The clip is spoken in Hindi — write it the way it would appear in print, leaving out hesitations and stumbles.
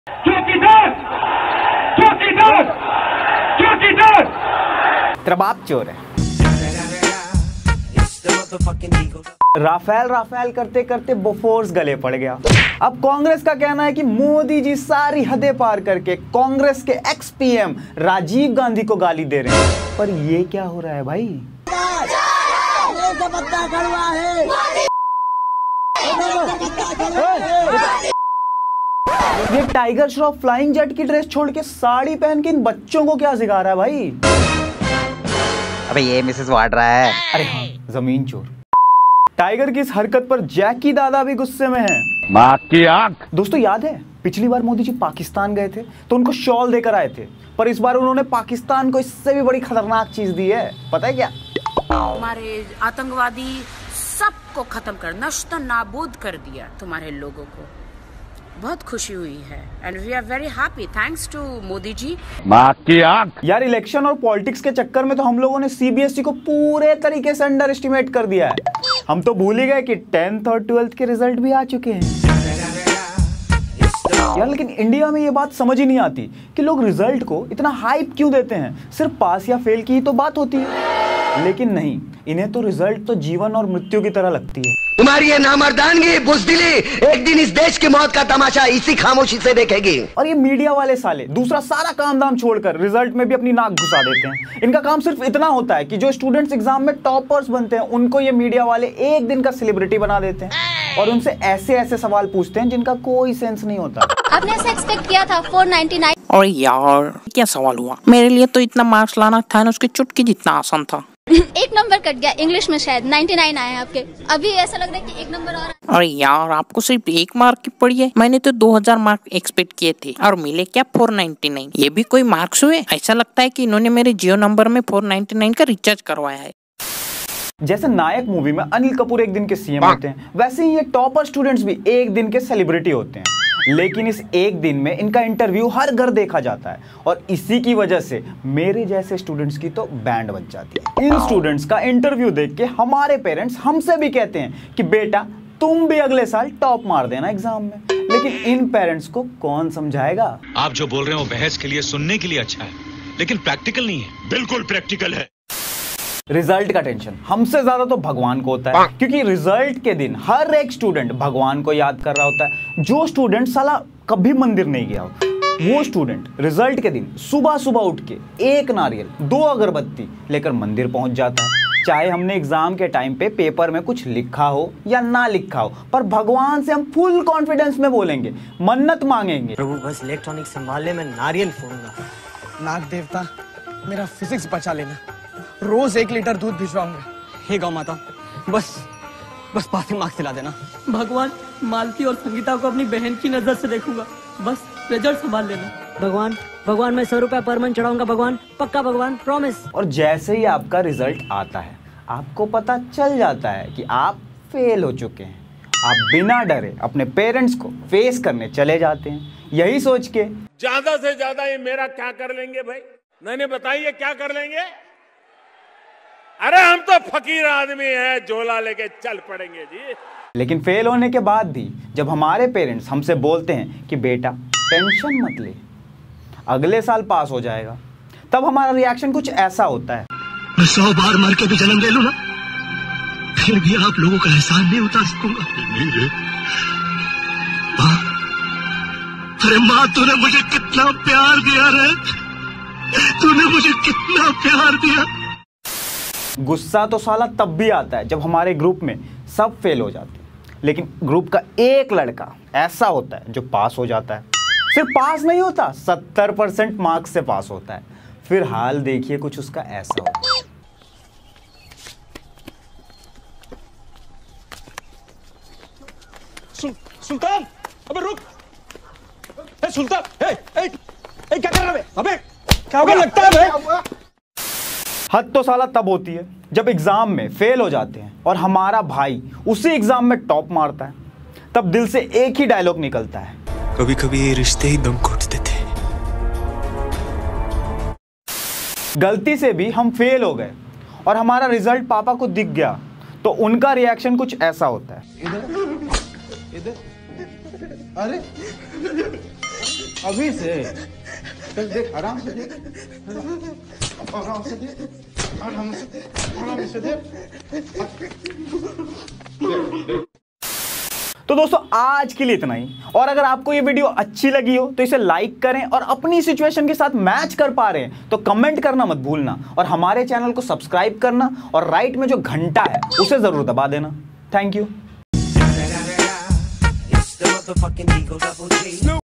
चौकीदार, चौकीदार, चौकीदार। तेरा बाप चोर है। राफेल करते करते बोफोर्स गले पड़ गया। अब कांग्रेस का कहना है कि मोदी जी सारी हदें पार करके कांग्रेस के एक्स पीएम राजीव गांधी को गाली दे रहे हैं। पर ये क्या हो रहा है भाई? ये टाइगर श्रॉफ फ्लाइंग जेट की ड्रेस छोड़ के साड़ी पहन के इन बच्चों को क्या सिखा रहा है भाई? अबे ये मिसेस वाड्रा है। अरे हाँ, जमीन चोर। टाइगर की इस हरकत पर जैकी दादा भी गुस्से में हैं। माँ की आंख। दोस्तों याद है पिछली बार मोदी जी पाकिस्तान गए थे तो उनको शॉल देकर आए थे, पर इस बार उन्होंने पाकिस्तान को इससे भी बड़ी खतरनाक चीज दी है। पता है क्या? हमारे आतंकवादी सबको खत्म कर नष्ट नाबूद कर दिया तुम्हारे लोगों को। बहुत खुशी हुई है and we are very happy thanks to Modi ji. माँ की आंख। यार इलेक्शन और पॉलिटिक्स के चक्कर में तो हम लोगों ने सीबीएसई को पूरे तरीके से अंडर एस्टिमेट कर दिया है। हम तो भूल ही गए कि 10th और 12th के रिजल्ट भी आ चुके हैं यार। लेकिन इंडिया में ये बात समझ ही नहीं आती कि लोग रिजल्ट को इतना हाइप क्यों देते हैं। सिर्फ पास या फेल की ही तो बात होती है, लेकिन नहीं, इन्हें तो रिजल्ट तो जीवन और मृत्यु की तरह लगती है। तुम्हारी ये नामर्दानगी बुज़दिली एक दिन इस देश की मौत का तमाशा इसी खामोशी से देखेगी। और ये मीडिया वाले साले दूसरा सारा काम दाम छोड़कर रिजल्ट में भी अपनी नाक घुसा देते हैं। इनका काम सिर्फ इतना होता है कि जो स्टूडेंट्स एग्जाम में टॉपर्स बनते हैं उनको ये मीडिया वाले एक दिन का सेलिब्रिटी बना देते हैं और उनसे ऐसे ऐसे सवाल पूछते हैं जिनका कोई सेंस नहीं होता। आपने ऐसा एक्सपेक्ट किया था 499? और यार क्या सवाल हुआ? मेरे लिए तो इतना मार्क्स लाना था ना, उसकी चुटकी जितना आसान था। एक नंबर कट गया, इंग्लिश में शायद 99 आए हैं आपके। अभी ऐसा लग रहा है कि एक नंबर और। अरे यार आपको सिर्फ 1 मार्क की पड़ी है, मैंने तो 2000 मार्क एक्सपेक्ट किए थे और मिले क्या 499। ये भी कोई मार्क्स हुए? ऐसा लगता है कि इन्होंने मेरे जियो नंबर में 499 का रिचार्ज करवाया है। जैसे नायक मूवी में अनिल कपूर एक दिन के सीएम होते हैं, वैसे ही ये टॉपर स्टूडेंट्स भी एक दिन के सेलिब्रिटी होते हैं। लेकिन इस एक दिन में इनका इंटरव्यू हर घर देखा जाता है और इसी की वजह से मेरे जैसे स्टूडेंट्स की तो बैंड बज जाती है। इन स्टूडेंट्स का इंटरव्यू देख के हमारे पेरेंट्स हमसे भी कहते हैं कि बेटा तुम भी अगले साल टॉप मार देना एग्जाम में। लेकिन इन पेरेंट्स को कौन समझाएगा? आप जो बोल रहे हो बहस के लिए सुनने के लिए अच्छा है, लेकिन प्रैक्टिकल नहीं है। बिल्कुल प्रैक्टिकल है। रिजल्ट का टेंशन हमसे ज्यादा तो भगवान को होता है, क्योंकि रिजल्ट के दिन हर एक स्टूडेंट भगवान को याद कर रहा होता है। जो स्टूडेंट साला कभी मंदिर नहीं गया हो, वो स्टूडेंट रिजल्ट के दिन सुबह सुबह उठ के 1 नारियल 2 अगरबत्ती लेकर मंदिर पहुंच जाता है। चाहे हमने एग्जाम के टाइम पे पेपर में कुछ लिखा हो या ना लिखा हो, पर भगवान से हम फुल कॉन्फिडेंस में बोलेंगे, मन्नत मांगेंगे। प्रभु बस इलेक्ट्रॉनिक संभालने में नारियल फोड़ूंगा। नाग देवता मेरा फिजिक्स बचा लेना, रोज 1 लीटर दूध भिजवाऊंगा। हे गौ माता बस पासिंग मार्क्स दिला देना। भगवान मालती और संगीता को अपनी बहन की नजर से देखूंगा, बस रिजल्ट संभाल लेना। भगवान मैं 100 रुपया पर मंथ चढ़ाऊंगा भगवान, पक्का भगवान, प्रॉमिस। और जैसे ही आपका रिजल्ट आता है आपको पता चल जाता है कि आप फेल हो चुके हैं, आप बिना डरे अपने पेरेंट्स को फेस करने चले जाते हैं, यही सोच के ज्यादा से ज्यादा ये मेरा क्या कर लेंगे भाई? नहीं बताइए क्या कर लेंगे? अरे हम तो फकीर आदमी हैं, झोला लेके चल पड़ेंगे जी। लेकिन फेल होने के बाद भी जब हमारे पेरेंट्स हमसे बोलते हैं कि बेटा टेंशन मत ले, अगले साल पास हो जाएगा, तब हमारा रिएक्शन कुछ ऐसा होता है। मैं 100 बार मर के भी जन्म ले लूं ना, फिर भी आप लोगों का एहसान नहीं उतार सकूंगा। नहीं रे माँ, अरे माँ तूने मुझे कितना प्यार दिया रे, तूने मुझे कितना प्यार दिया। गुस्सा तो साला तब भी आता है जब हमारे ग्रुप में सब फेल हो जाते हैं, लेकिन ग्रुप का एक लड़का ऐसा होता है जो पास हो जाता है। सिर्फ पास नहीं होता, 70% मार्क्स से पास होता है। फिर हाल देखिए कुछ उसका ऐसा होता है। सुल्तान अबे रुक। सुल्तान क्या कर रहा है? अबे क्या लगता है? हद तो साला तब होती है जब एग्जाम में फेल हो जाते हैं और हमारा भाई उसी एग्जाम में टॉप मारता है। तब दिल से एक ही डायलॉग निकलता है, कभी कभी ये रिश्ते ही दम घोट देते हैं। गलती से भी हम फेल हो गए और हमारा रिजल्ट पापा को दिख गया तो उनका रिएक्शन कुछ ऐसा होता है। इधर अरे अभी से चल देख, आराम से देख, आराम से देख, आराम से देख। तो दोस्तों आज के लिए इतना ही। और अगर आपको ये वीडियो अच्छी लगी हो तो इसे लाइक करें, और अपनी सिचुएशन के साथ मैच कर पा रहे हैं तो कमेंट करना मत भूलना, और हमारे चैनल को सब्सक्राइब करना, और राइट में जो घंटा है उसे जरूर दबा देना। Thank you.